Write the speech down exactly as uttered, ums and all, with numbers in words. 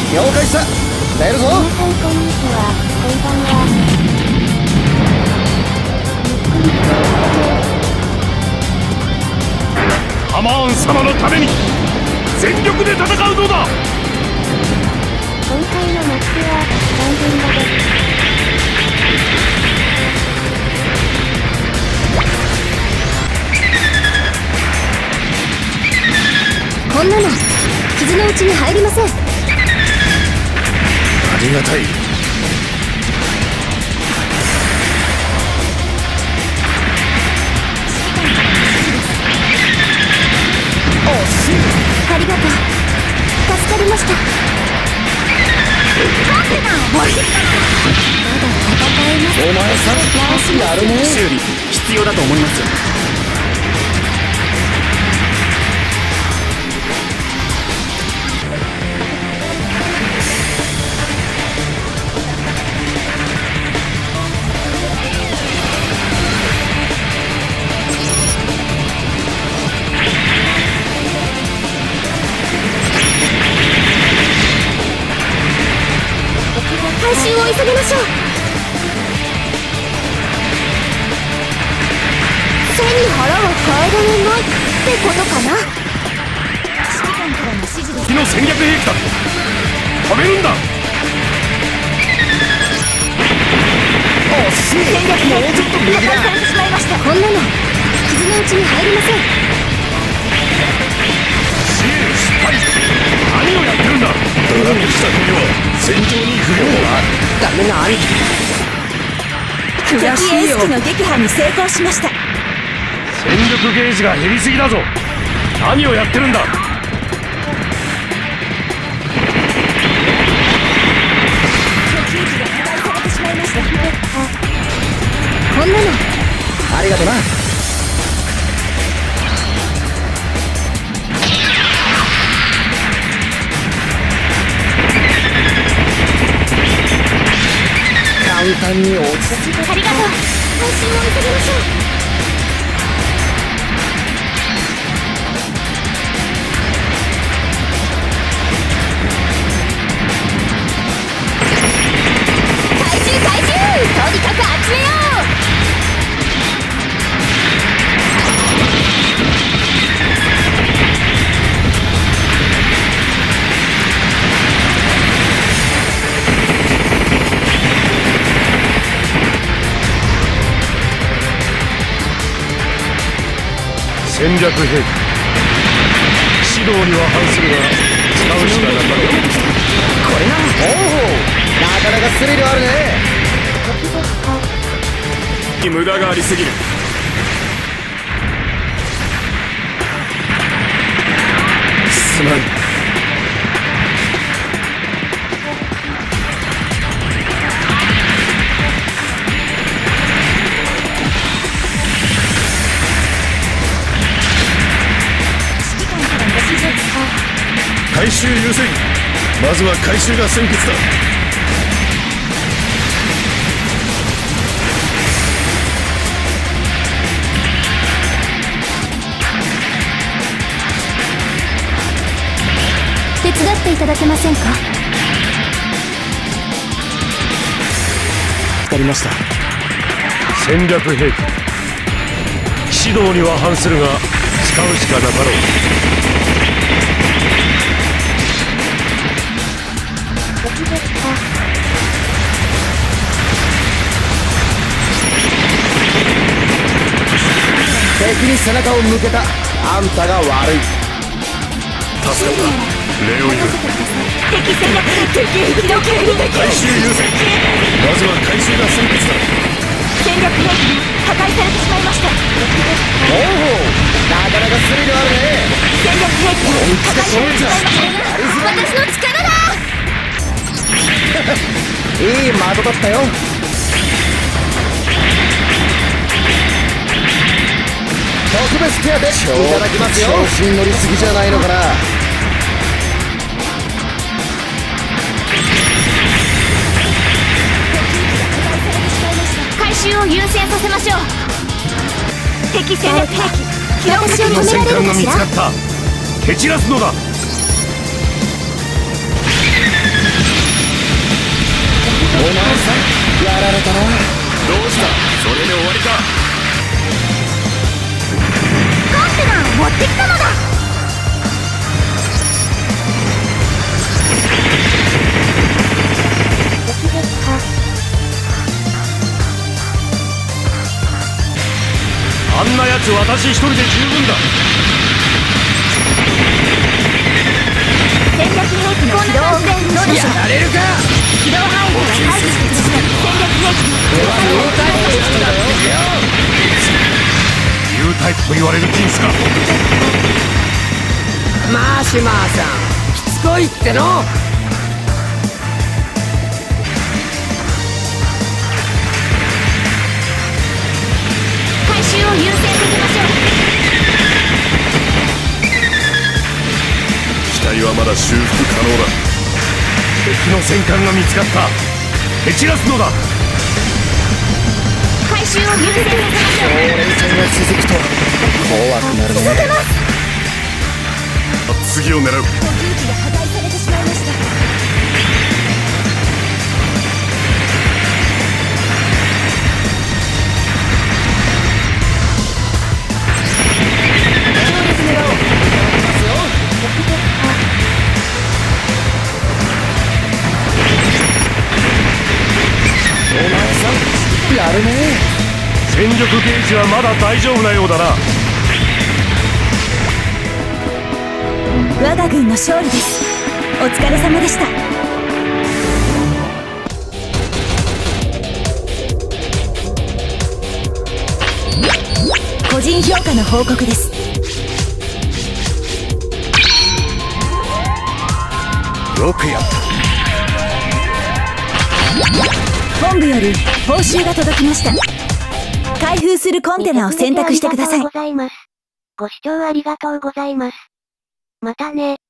了解した。出るぞ。 皆さんこんにちは。こんばんは。 ハマーン様のために全力で戦うのだ。 今回のマッチは大変だです。こんなの傷のうちに入りません。 ありがたい。 ありがとう。助かりました。まだ戦えます。 お前さんやるね。 修理必要だと思います。 回収を急ぎましょう。背に腹は変えられないってことかな。指揮官からの指示です。 敵の戦略兵器だ。止めるんだ。 惜しい。 戦略もうちょっと右だ。 破壊されてしまいました。こんなの傷のうちに入りません。 支援失敗。何をやってるんだ。ドラッグした国は戦場に行くよ。 ダメな兄貴。 敵エース機の撃破に成功しました。 戦力ゲージが減りすぎだぞ。何をやってるんだ。 こんなのありがとな。簡単に落ち着く。 ありがとう。回収を急ぎましょう。回収回収。とにかく集めよう。 戦略兵器。指導には反するが使うしかなかろう。 これな。おお、なかなかスリルあるね。 無駄がありすぎる。すまん。 回収優先。まずは回収が先決だ。 手伝っていただけませんか。 わかりました。 戦略兵器。指導には反するが使うしかなかろう。 敵に背中を向けたあんたが悪い。 助かった。礼を言う。 敵戦略敵敵敵回収優先。まずは回収が先決だ。 戦略兵器が破壊されてしまいました。 おお、なかなかスリルあるね。 戦略兵器が破壊されてしまいました。私の力だ。 いい的だったよ。特別手当いただきますよ。調子に乗りすぎじゃないのかな。 回収を優先させましょう。敵戦略兵器記録敵の戦艦が見つかった。蹴散らすのだ。 ってきたのだ。敵ですか。 あんなやつ私一人で十分だ。 戦略兵器の機動をどうでしょう。 やられるか。 機動範囲から排除してください。戦略兵器俺はノータイプなんだよ。 ニュータイプと言われるキンスか。 マーシュマーさん、しつこいっての。 回収を優先させましょう。 機体はまだ修復可能だ。 敵の戦艦が見つかった。蹴散らすのだ。 回収を優先させましょう。 連戦が続くと怖くなるね。 続けます。 次を狙う。 補給機が破壊されてしまいました。 やるね。 戦力ゲージはまだ大丈夫なようだな。 我が軍の勝利です。お疲れ様でした。個人評価の報告です。 よくやった。 本部より報酬が届きました。開封するコンテナを選択してください。 ご視聴ありがとうございます。またね。